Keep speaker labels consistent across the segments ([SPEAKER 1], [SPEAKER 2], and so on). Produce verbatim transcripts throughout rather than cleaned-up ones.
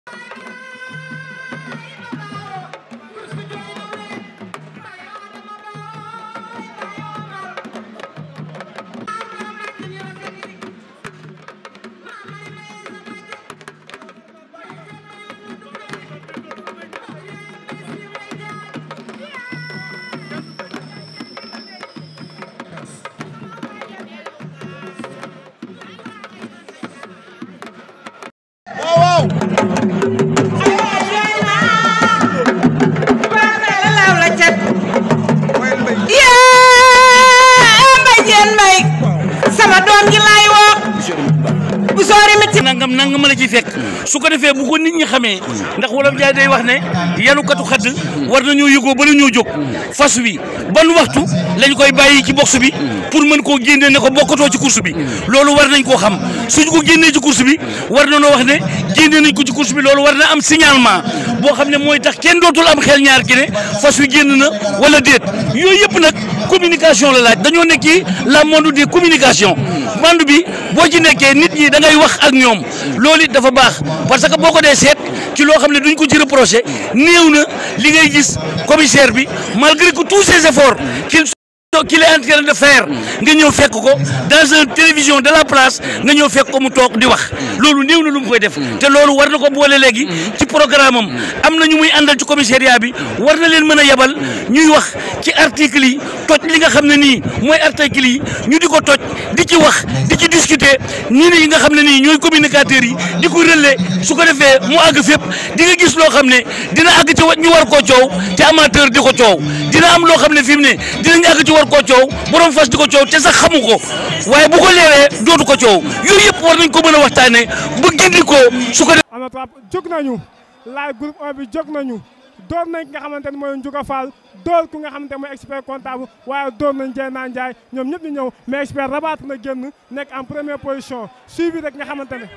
[SPEAKER 1] nangam nangam la ci fekk su ko defee bu ko nit ñi xamee ndax wolof jaay day wax ne yanukatu xadd war nañoo yëgoo ba la ñoo jóg fas wi ban waxtu lañ koy bàyyi ci box bi pour mën koo génne ne ko bokkatoo ci course bi loolu war nañ koo xam suñ ko génnee ci course bi war na noo wax ne génne nañ ko ci course bi loolu war na am signalement boo xam ne mooy tax kenn dootul am xel ñaar ki ne fas wi génn na wala déet yooyu yëpp nag communication la laaj dañoo nekk ci la monde des communications monde bi boo ci nekkee nit ñi da ngay wax ak ñoom loolu it dafa baax parce que boo ko dee seet ci loo xam ne duñ ko ci reproché néew na li ngay gis commissaire bi malgré que tous ses efforts qu'il qu'il est en train de faire nga ñëw fekk ko dans une télévision de la place nga ñëw fekk ko mu toog di wax loolu néew na lu mu koy def te loolu war na ko boole léegi ci programme am am na ñu muy àndal ci commissariat bi war na leen mën a yabal ñuy wax ci article yi toj li nga xam ne nii mooy article yi ñu di ko toj di ci wax di ci discuter ñii yi nga xam ne nii ñooy communicateurs yi di ko relais su ko defee mu àgg fépp di nga gis loo xam ne dina àgg ci ñu war koo coow te amateur di ko coow dina am loo xam ne fi mu ne dinañ àgg ci war koo coow borom fas di ko coow te sax xamu ko waaye bu ko leeree dootu ko coow yooyu yëpp war nañ ko mën a waxtaanee ba gindi ko su ko def.
[SPEAKER 2] am na trop jóg nañu laay groupe un bi jóg nañu door nañ ki nga xamante ne mooy Ndiouga Fall door ku nga xamante ne mooy expert comptable waaye door nañ Dieyna Ndiaye ñoom ñëpp ñu ñëw mais expert rabaat na génn nekk en première position suivi rek nga xamante ne.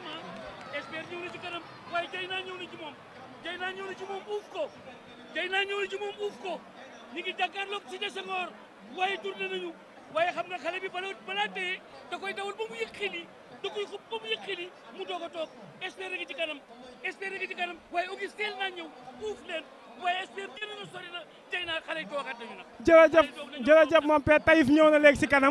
[SPEAKER 1] expert ñëw na ci kanam waaye Dieyna ñëw na ci moom Dieyna ñëw na ci moom uuf ko Dieyna ñëw na ci moom uuf ko ñu ngi jàkkaarloog ci Senghor waaye tourné nañu waaye xam nga xale bi balaa balaa téye da koy dawal ba mu yëg xil yi da koy xub ba mu yëg xil yi mu doog a toog expert ngi ci kanam expert ngi ci kanam waaye Auguste teel naa ñëw uuf leen waaye expert génn na sori na Dieyna xale yi toogaat nañu nag.
[SPEAKER 2] jërëjëf jërëjëf moom Père Taïf ñëw na léegi si kanam.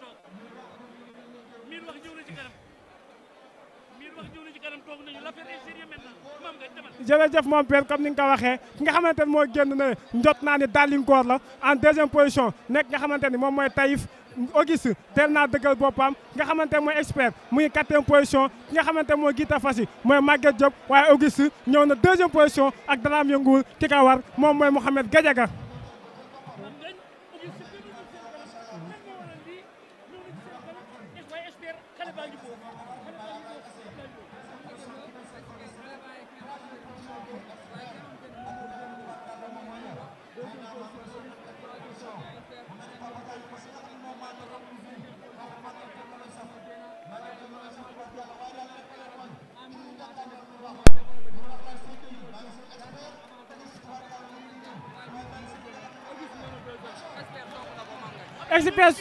[SPEAKER 1] miir wax ñëw na ci kanam miir wax ñëw na ci kanam toog nañu l'affaire est sérieuse maintenant maam nga demal.
[SPEAKER 2] jërëjëf moom Père comme ni nga ko waxee ki nga xamante ne moo génn na njot naa ni Dalinkoor la en deuxième position nekk nga xamante ni moom mooy Taïf Auguste teel naa dëggal boppam nga xamante ne mooy expert muy quatrième position ki nga xamante ne mooy Gita Fassi mooy Maguette Diop waaye Auguste ñëw na deuxième position ak Daraam Yënguwul ki ka war moom mooy Mouhamed Gadiaga. Express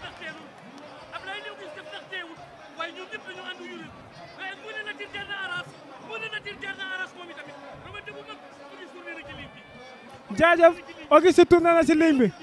[SPEAKER 2] jaajëf Auguste tourné na ci ligne bi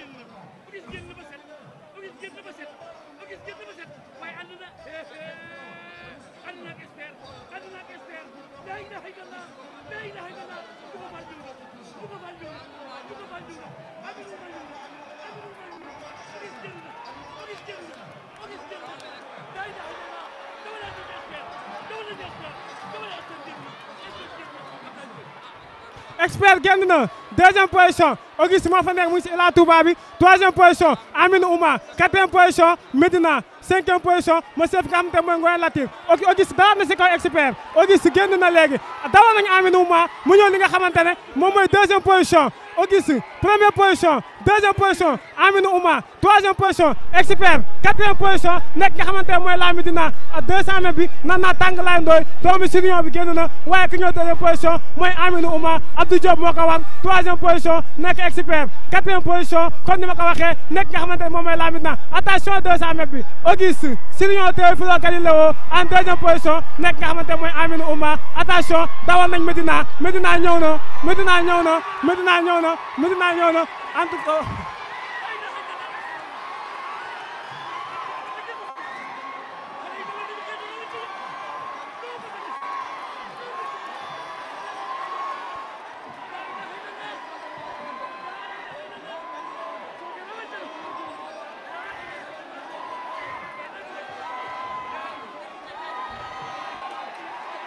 [SPEAKER 2] expert génn na deuxième position Auguste moo fa nekk mu ngi si Ila Touba bi troisième position Amine Ouma quatrième position Medina cinquième position monsieur fi nga xamante mooy Ngoye Latir Auguste dara na si kaw expert Auguste génn na léegi dawal nañu Amine Ouma mu ñëw li nga xamante ne moom mooy deuxième position Auguste première position deuxième position Amine Ouma troisième position expert quatrième position nekk nga xamante ne mooy la Medina à deux cent mètres bi nan naa tàng laay ndooy doomu Sirion bi génn na waaye ki ñëw deuxième position mooy Amine Ouma Abdou Diop moo ko war troisième position nekk expert quatrième position comme ni ma ko waxee nekk nga xamante ne moom mooy la Medina attention deux cent mètres bi Auguste Sirion Théophile Galileo en deuxième position nekk nga xamante mooy Aminou Ouma attention dawal nañ Medina Medina ñëw na Medina ñëw na Medina ñëw na Medina ñëw na en tout cas